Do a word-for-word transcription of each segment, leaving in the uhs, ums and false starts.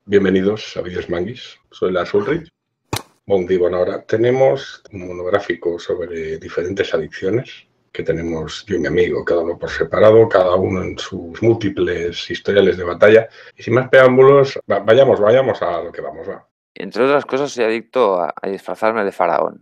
Bienvenidos a Vídeos Manguis, soy Lars Ulrich. Bon dia, bona hora. Tenemos un monográfico sobre diferentes adicciones que tenemos yo y mi amigo, cada uno por separado, cada uno en sus múltiples historiales de batalla. Y sin más preámbulos, va, vayamos, vayamos a lo que vamos, va. Entre otras cosas, soy adicto a, a disfrazarme de faraón.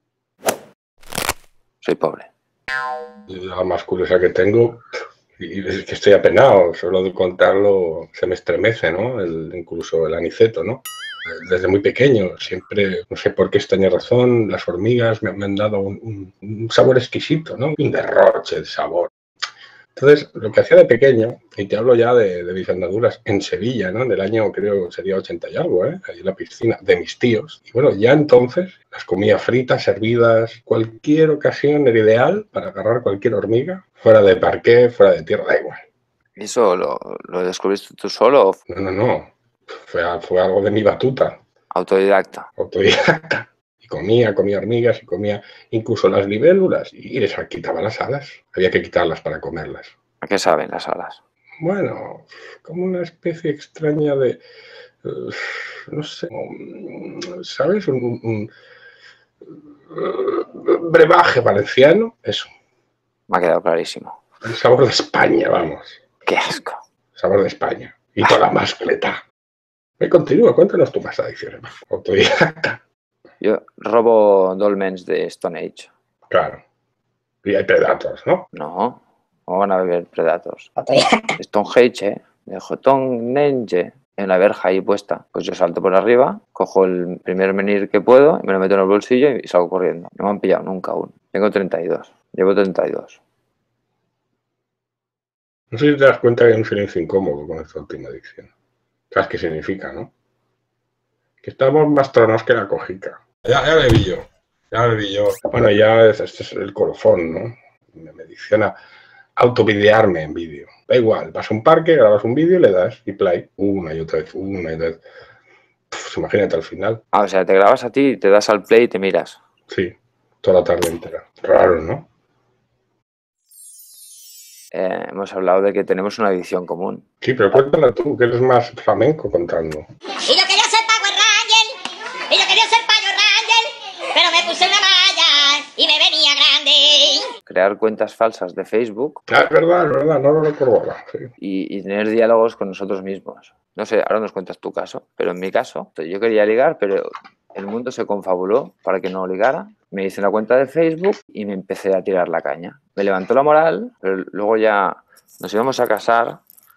Soy pobre. La más curiosa que tengo, y es que estoy apenado, solo de contarlo se me estremece, ¿no? El, incluso el aniceto, ¿no? Desde muy pequeño, siempre, no sé por qué extraña razón, las hormigas me, me han dado un, un, un sabor exquisito, ¿no? Un derroche de sabor. Entonces, lo que hacía de pequeño, y te hablo ya de, de mis andaduras en Sevilla, ¿no? En el año, creo, sería ochenta y algo, ¿eh? Ahí en la piscina de mis tíos. Y bueno, ya entonces las comía fritas, hervidas, cualquier ocasión era ideal para agarrar cualquier hormiga, fuera de parqué, fuera de tierra, da igual. ¿Y eso lo, lo descubriste tú solo o No, no, no. Fue, fue algo de mi batuta. autodidacta? Autodidacta. Y comía, comía hormigas y comía incluso las libélulas y les quitaba las alas. Había que quitarlas para comerlas. ¿A qué saben las alas? Bueno, como una especie extraña de, uh, no sé, um, ¿sabes? Un, un, un brebaje valenciano, eso. Me ha quedado clarísimo. El sabor de España, vamos. ¡Qué asco! El sabor de España. Y toda la mascleta. Me continúa, cuéntanos tú más adicciones. Autodidacta. Yo robo dolmens de Stone Age. Claro. Y hay Predators, ¿no? No, ¿cómo van a beber Predators? Stonehenge, ¿eh? De Stonehenge, en la verja ahí puesta. Pues yo salto por arriba, cojo el primer menhir que puedo, me lo meto en el bolsillo y salgo corriendo. No me han pillado nunca aún. Tengo treinta y dos. Llevo treinta y dos. No sé si te das cuenta que hay un silencio incómodo con esta última adicción. ¿Sabes qué significa, no? Que estamos más tronos que la cojica. Ya, ya le vi yo. Ya le vi yo. Bueno, ya es, este es el colofón, ¿no? Me, me dicciona autovidearme en vídeo. Da igual, vas a un parque, grabas un vídeo, le das y play. Una y otra vez, una y otra vez. Pff, imagínate al final. Ah, o sea, te grabas a ti, te das al play y te miras. Sí, toda la tarde entera. Raro, ¿no? Eh, hemos hablado de que tenemos una adicción común. Sí, pero cuéntala tú, que eres más flamenco contando. Y yo quería ser Power Ranger, y yo quería ser Power Ranger, pero me puse una malla y me venía grande. Crear cuentas falsas de Facebook. Ah, es verdad, es verdad, no lo recuerdo ahora. Sí. Y, y tener diálogos con nosotros mismos. No sé, ahora nos cuentas tu caso, pero en mi caso, yo quería ligar, pero el mundo se confabuló para que no ligara. Me hice una cuenta de Facebook y me empecé a tirar la caña. Me levantó la moral, pero luego ya nos íbamos a casar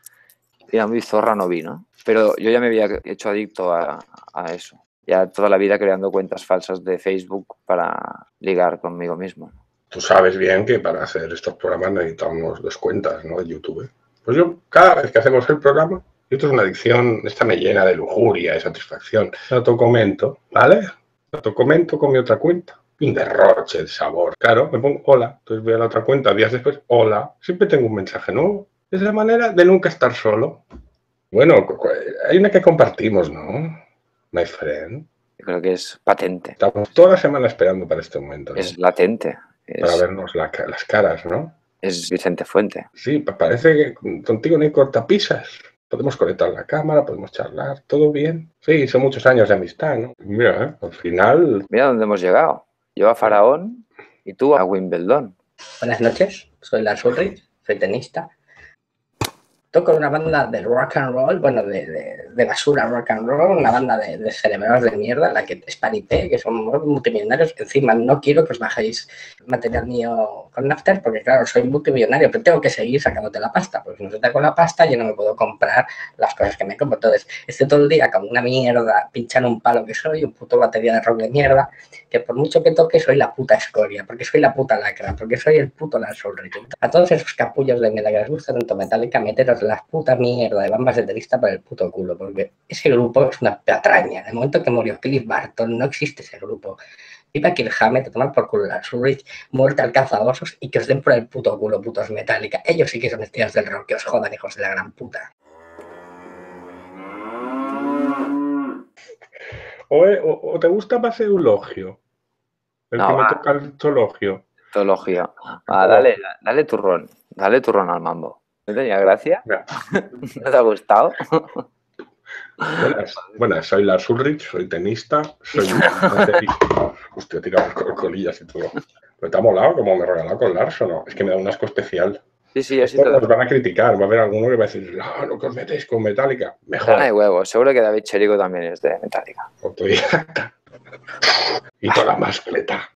y la muy zorra no vino. Pero yo ya me había hecho adicto a, a eso. Ya toda la vida creando cuentas falsas de Facebook para ligar conmigo mismo. Tú sabes bien que para hacer estos programas necesitamos dos cuentas, ¿no? De YouTube. Pues yo, cada vez que hacemos el programa, esto es una adicción, esta me llena de lujuria, de satisfacción. Lo comento, ¿vale? Lo comento con mi otra cuenta. Un derroche de sabor. Claro, me pongo hola, entonces voy a la otra cuenta, días después, hola. Siempre tengo un mensaje nuevo. Es la manera de nunca estar solo. Bueno, hay una que compartimos, ¿no? My friend. Yo creo que es patente. Estamos toda la semana esperando para este momento, ¿no? Es latente. Es, para vernos la, las caras, ¿no? Es Vicente Fuente. Sí, parece que contigo no hay cortapisas. Podemos conectar la cámara, podemos charlar, todo bien. Sí, son muchos años de amistad, ¿no? Mira, ¿eh? Al final... Mira dónde hemos llegado. Yo a Faraón y tú a Wimbledon. Buenas noches, soy Lars Ulrich, soy tenista. Toco en una banda de rock and roll, bueno, de, de, de basura rock and roll, una banda de, de cerebros de mierda, la que es Parité, que son multimillonarios. Encima no quiero que os bajéis material mío con Napster, porque claro, soy multimillonario, pero tengo que seguir sacándote la pasta, porque si no se saco la pasta yo no me puedo comprar las cosas que me compro. Entonces, estoy todo el día como una mierda, pinchando un palo que soy, un puto batería de rock de mierda, que por mucho que toque soy la puta escoria, porque soy la puta lacra, porque soy el puto Lars Ulrich. A todos esos capullos de mierda que les gusta tanto Metallica, meteros las putas mierda de bambas de tenista por el puto culo, porque ese grupo es una patraña. En el momento que murió Cliff Barton no existe ese grupo. Viva Kirk Hammett, a tomar por culo Lars Ulrich, muerte al cazaosos y que os den por el puto culo, putos Metallica. Ellos sí que son estrellas del rock, que os jodan, hijos de la gran puta. O, o, o te gusta más Eulogio, el no, que va. me toca el zoologio. Zoología. Ah, dale, dale turrón, dale turrón al mambo. ¿No tenía gracia? Ya. ¿No te ha gustado? Buenas, buenas, soy Lars Ulrich, soy tenista, soy baterista. Hostia, he tirado col- colillas y todo. Pero te ha molado como me he regalado con Lars o no. Es que me da un asco especial. Sí, sí, así Esto todo. nos van a criticar, va a haber alguno que va a decir, no, no que os metéis con Metallica. Mejor, No hay huevos. Seguro que David Cherico también es de Metallica. autodidacta. Y toda la mascleta.